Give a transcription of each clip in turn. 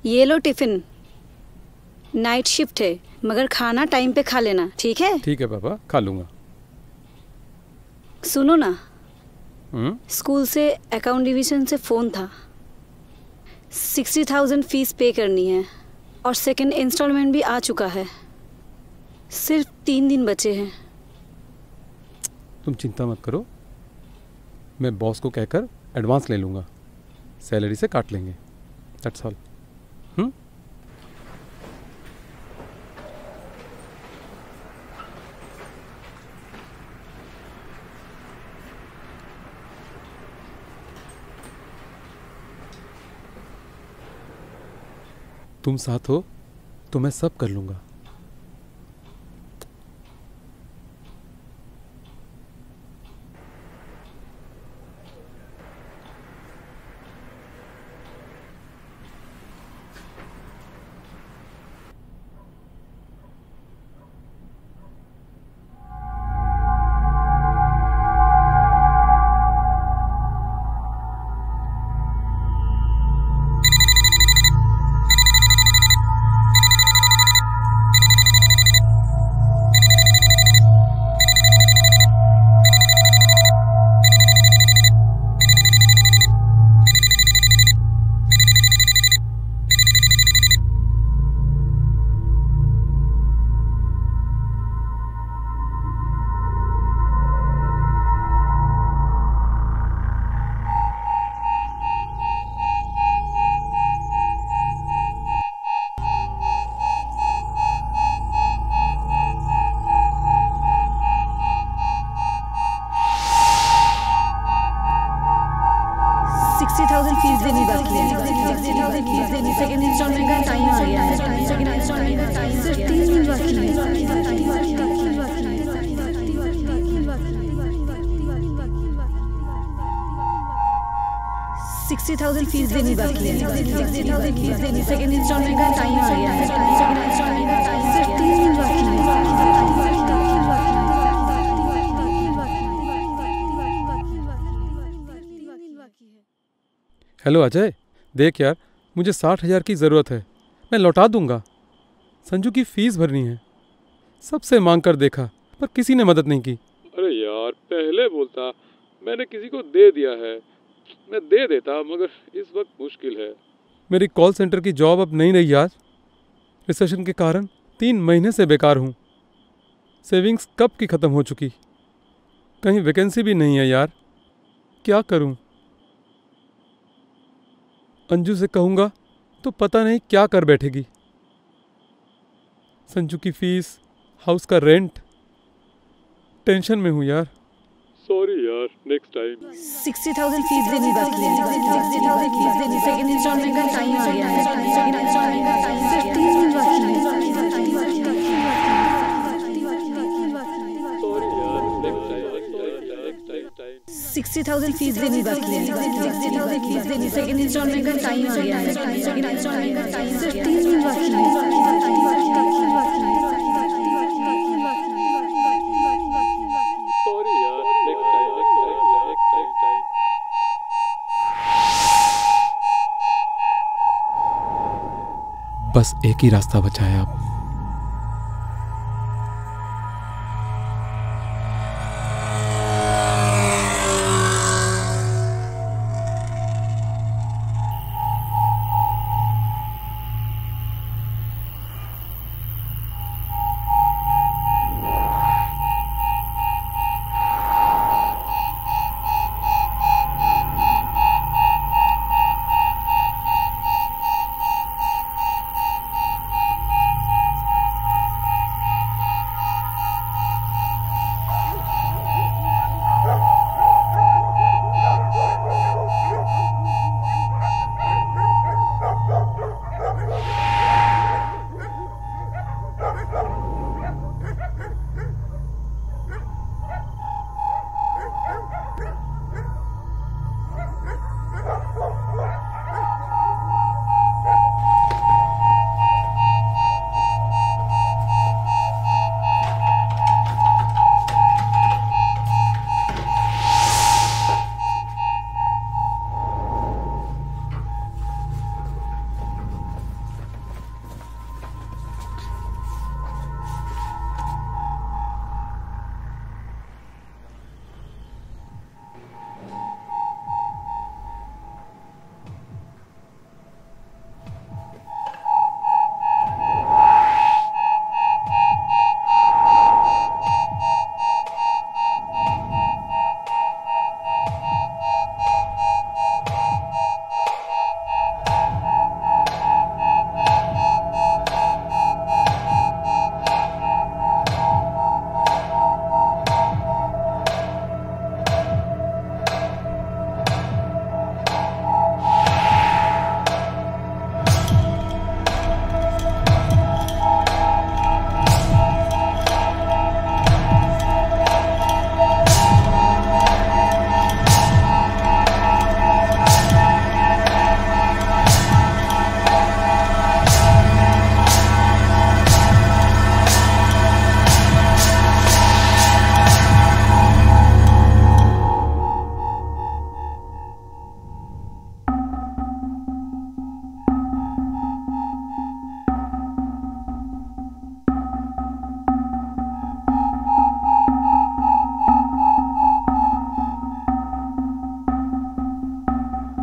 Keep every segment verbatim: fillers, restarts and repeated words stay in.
ये लो tiffin. Night shift है, मगर खाना टाइम पे खा लेना, ठीक है? ठीक है पापा, खा लूँगा। सुनो ना, हम्म? स्कूल से अकाउंट डिवीजन से फ़ोन था। सिक्सटी थाउजेंड फीस पे करनी है और सेकंड इंस्टॉलमेंट भी आ चुका है। सिर्फ तीन दिन बचे हैं। तुम चिंता मत करो, मैं बॉस को कहकर एडवांस ले लूँगा, सैलरी से काट लेंगे। That's all. हम्म? तुम साथ हो तो मैं सब कर लूँगा। सिक्सटी थाउजेंड फीस देनी बाकी है। सेकंड इंस्टॉलमेंट का टाइम आ गया है। सेकंड इंस्टॉलमेंट का टाइम सिर्फ तीन दिन बाकी है। सिक्सटी थाउजेंड फीस देनी बाकी है। सेकंड इंस्टॉलमेंट का टाइम आ गया है। सेकंड इंस्टॉलमेंट का टाइम सिर्फ तीन दिन बाकी है। हेलो अजय, देख यार, मुझे साठ हज़ार की ज़रूरत है, मैं लौटा दूंगा। संजू की फ़ीस भरनी है। सबसे मांग कर देखा पर किसी ने मदद नहीं की। अरे यार, पहले बोलता, मैंने किसी को दे दिया है। मैं दे देता, मगर इस वक्त मुश्किल है। मेरी कॉल सेंटर की जॉब अब नहीं रही यार। रिसेशन के कारण तीन महीने से बेकार हूँ। सेविंग्स कब की ख़त्म हो चुकी। कहीं वैकेंसी भी नहीं है यार, क्या करूँ? अंजू से कहूँगा तो पता नहीं क्या कर बैठेगी। संजू की फीस, हाउस का रेंट, टेंशन में हूँ यार। सॉरी यार, next time. Sixty thousand fees देनी बाकी है। सिक्सटी थाउजेंड फीस देनी। सेकंड इंस्टॉलमेंट का टाइम आ गया है। सेकंड इंस्टॉलमेंट का टाइम सिर्फ तीन दिन बाकी है। सॉरी यार, next time. Sixty thousand fees देनी बाकी है। सिक्सटी थाउजेंड फीस देनी। सेकंड इंस्टॉलमेंट का टाइम आ गया है। सेकंड इंस्टॉलमेंट का टाइम सिर्फ तीन दिन बाकी है। बस एक ही रास्ता बचा है अब।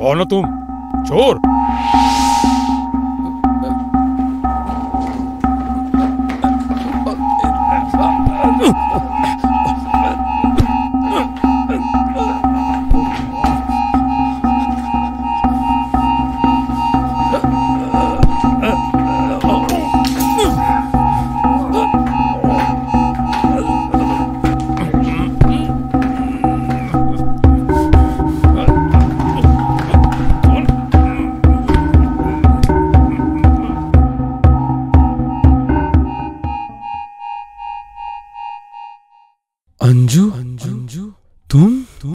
कौन हो तुम? चोर? अंजू, अंजू, तुम तुम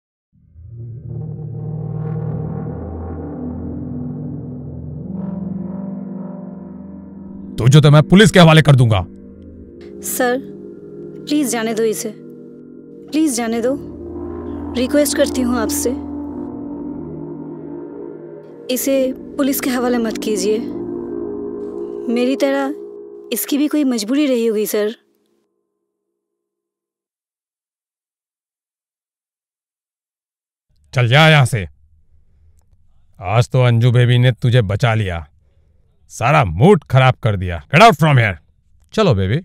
तुझे तो मैं पुलिस के हवाले कर दूंगा। सर प्लीज जाने दो इसे, प्लीज जाने दो, रिक्वेस्ट करती हूँ आपसे, इसे पुलिस के हवाले मत कीजिए। मेरी तरह इसकी भी कोई मजबूरी रही होगी सर। चल जा यहां से। आज तो अंजू बेबी ने तुझे बचा लिया, सारा मूड खराब कर दिया। Get out from here. चलो बेबी।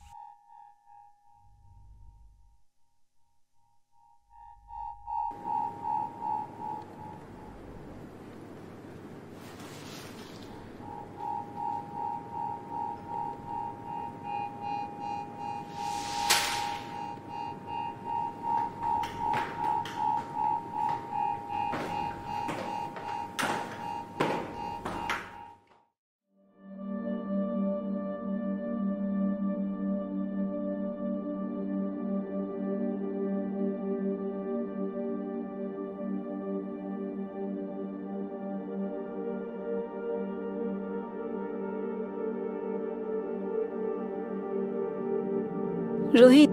रोहित,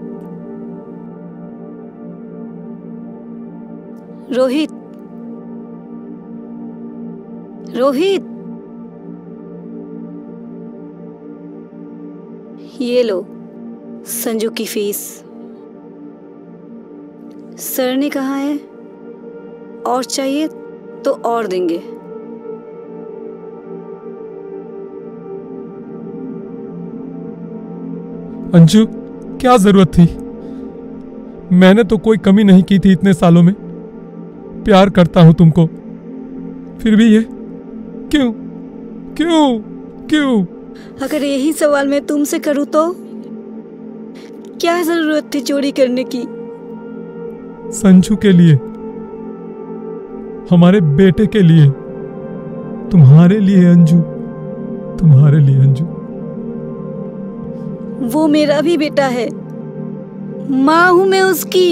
रोहित, रोहित, ये लो संजू की फीस। सर ने कहा है और चाहिए तो और देंगे। अंजू क्या जरूरत थी? मैंने तो कोई कमी नहीं की थी इतने सालों में। प्यार करता हूं तुमको, फिर भी ये क्यों क्यों क्यों? अगर यही सवाल मैं तुमसे करूं तो क्या जरूरत थी चोरी करने की? संजू के लिए, हमारे बेटे के लिए, तुम्हारे लिए अंजू, तुम्हारे लिए अंजू। वो मेरा भी बेटा है, माँ हूं मैं उसकी।